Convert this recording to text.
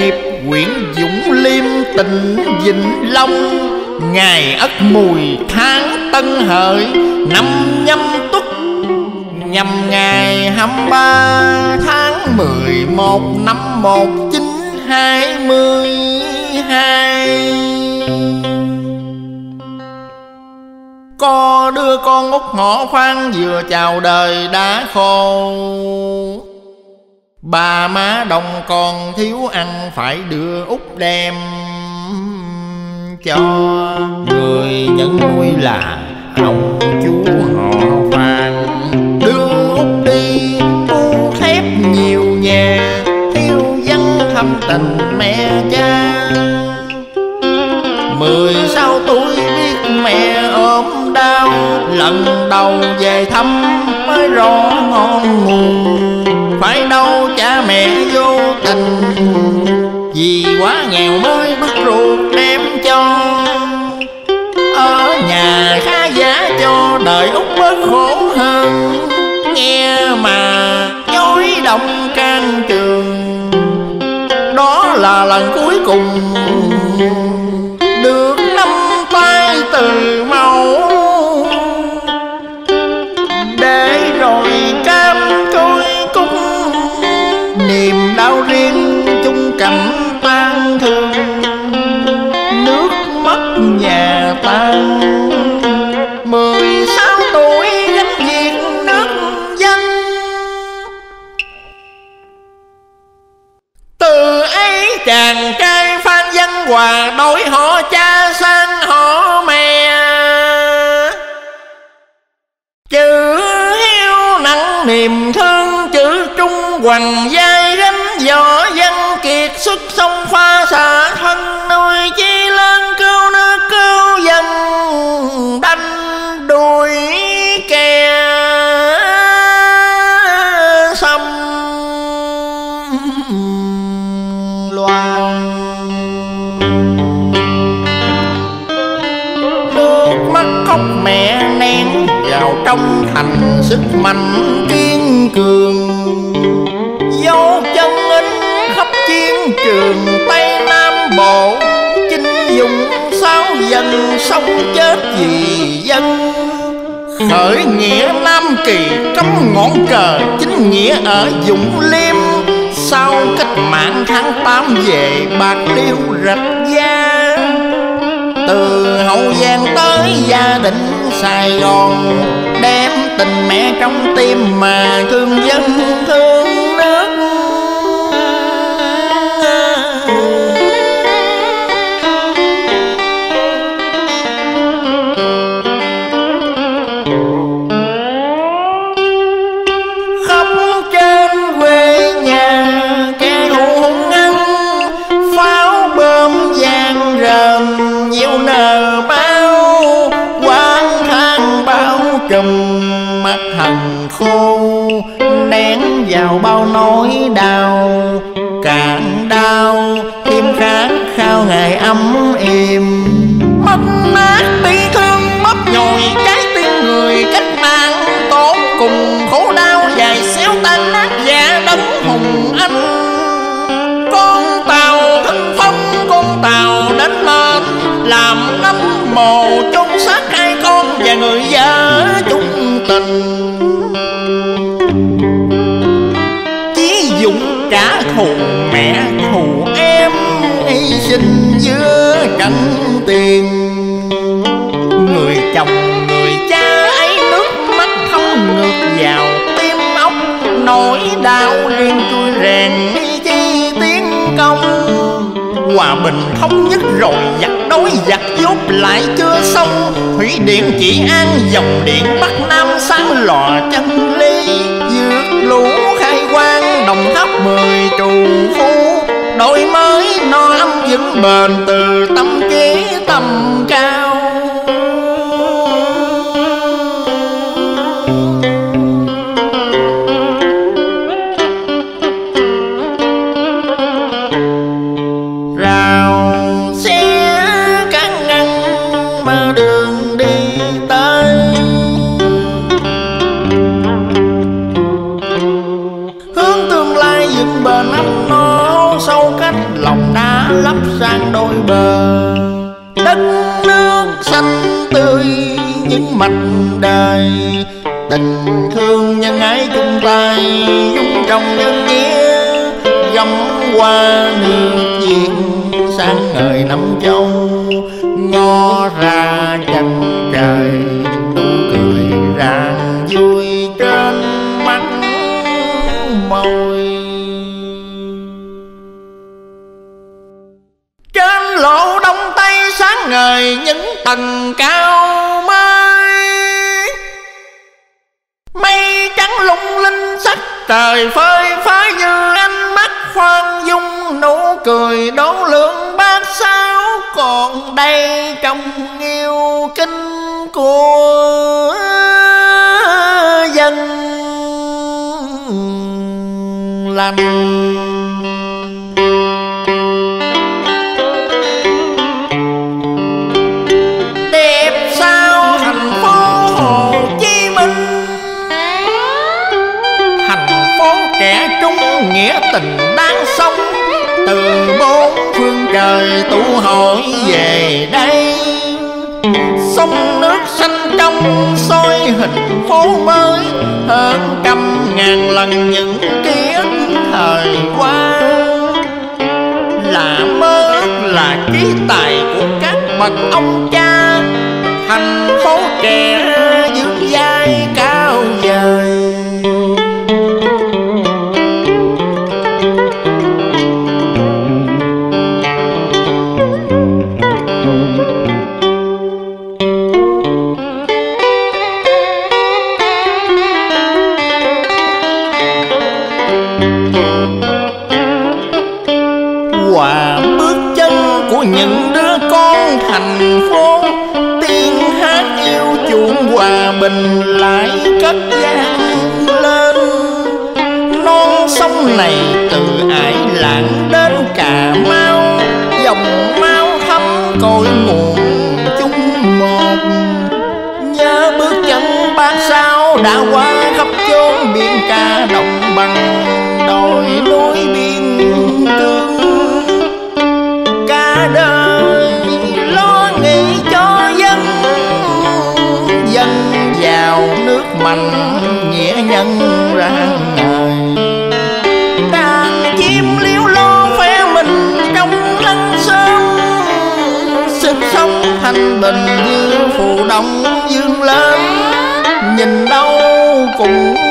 nghiệp huyện Dũng Liêm tỉnh Vĩnh Long. Ngày Ất Mùi tháng Tân Hợi, năm Nhâm Tuất, nhằm ngày 23 tháng 11 năm 1922. Có đứa con út họ Phan vừa chào đời đã khô. Ba má đồng còn thiếu ăn phải đưa út đem cho. Người nhận nuôi là ông chú họ Phan, đưa út đi tu thép nhiều nhà, thiếu vắng thâm tình mẹ cha. 16 tuổi biết mẹ ốm đau, lần đầu về thăm mới rõ ngon nguồn. Phải đâu cha mẹ vô tình, vì quá nghèo mới bức ruột đem cho. Ở nhà khá giả cho đời út bớt khổ hơn, nghe mà nhói động can trường. Đó là lần cuối cùng được nắm tay từ mẫu, để rồi cam trôi cúc. Niềm đau riêng chung cảnh tan thương, nước mất nhà tan. 16 tuổi gánh việc nước dân, từ ấy chàng trai Phan Văn Hòa đổi họ cha sang họ mẹ. Chữ hiếu nặng niềm thương, chữ trung hoằng vai gánh võ dân kiệt xuất sông pha xạ thân. Nuôi chi lớn cứu nước cứu dân, đanh đuổi kẻ xâm loan. Nước mắt khóc mẹ nén vào trong thành sức mạnh kiên cường. Dấu chân in khắp chiến trường Tây Nam Bộ, chinh dũng sáu dân sống chết vì dân. Khởi nghĩa Nam Kỳ cắm ngọn cờ chính nghĩa ở Dũng Liêm. Sau cách mạng tháng 8 về Bạc Liêu Rạch Giá. Từ Hậu Giang tới gia đình Sài Gòn, đem tình mẹ trong tim mà thương dân thương nước. Khóc trên quê nhà kẻ thù hung hăng, pháo bom vang rền nhiều nở bao. Quán than bao trùm mắt hằn khô, nén vào bao nỗi đau. Càng đau thêm khát khao ngày ấm êm, mất mát bi thương bóp nhồi trái tim người cách mạng. Tốt cùng khổ đau dài xéo tan nát dạ đấng hùng anh. Con tàu thinh phong con tàu đến lên, làm nấm mồ chôn xác hai con và người vợ chung tình. Chí dũng trả thù mẹ thù em, hy sinh giữa trận tiền. Người chồng người cha ấy nước mắt thấm ngược vào tim óc. Nỗi đau riêng chui rèn chi tiến công. Hòa bình thống nhất rồi giặc đối giặc dốt lại chưa xong. Thủy điện chỉ an dòng điện Bắc Nam sáng lò chân ly. Vượt lũ khai quang Đồng Tháp 10 trù phú. Đổi mới no ấm vững bền từ tâm trí tầm cao. Bền ấp nó sâu cách xanh lòng đã lấp sang đôi bờ. Đất nước xanh tươi những mạch đời, tình thương nhân ái chung tay dung trồng nhân nghĩa, gấm qua nước Việt sáng ngời năm châu. Ngó ra chân trời nụ cười rạng vui trên mắt môi. Trên lộ đông tây sáng ngời những tầng cao mới, mây trắng lung linh sắc trời phơi phới như ánh mắt khoan dung. Nụ cười đón lượng bát sao còn đây trong yêu kinh của dân lành. Đẹp sao thành phố Hồ Chí Minh, thành phố trẻ trung nghĩa tình đang sống. Từ bốn phương trời tụ hội về đây, sông nước xanh trong soi hình phố mới hơn trăm ngàn lần những ký ức thời qua. Là mơ ước là trí tài của các bậc ông cha, thành phố trẻ dương vai cao vời. Hòa bước chân của những đứa con thành phố, tiếng hát yêu chuộng hòa bình lại cất vang lên. Non sông này từ Ải Lạng đến Cà Mau, dòng máu thấm cội nguồn chung một. Nhớ bước chân bát sao đã qua khắp chốn biển cả đồng bằng đồi núi biên cương. Cả đời lo nghĩ cho dân, dân giàu nước mạnh nghĩa nhân rạng ngời. Đàn chim liếu lo phe mình trong nắng sớm, sức sống thanh bình như phù đông dương lên. Nhìn đâu cũng